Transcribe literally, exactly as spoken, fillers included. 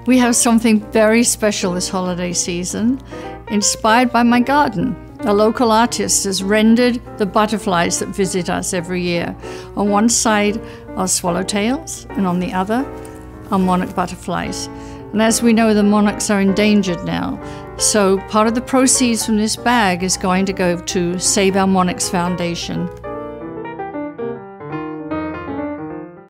We have something very special this holiday season, inspired by my garden. A local artist has rendered the butterflies that visit us every year. On one side are swallowtails, and on the other are monarch butterflies. And as we know, the monarchs are endangered now. So part of the proceeds from this bag is going to go to Save Our Monarchs Foundation.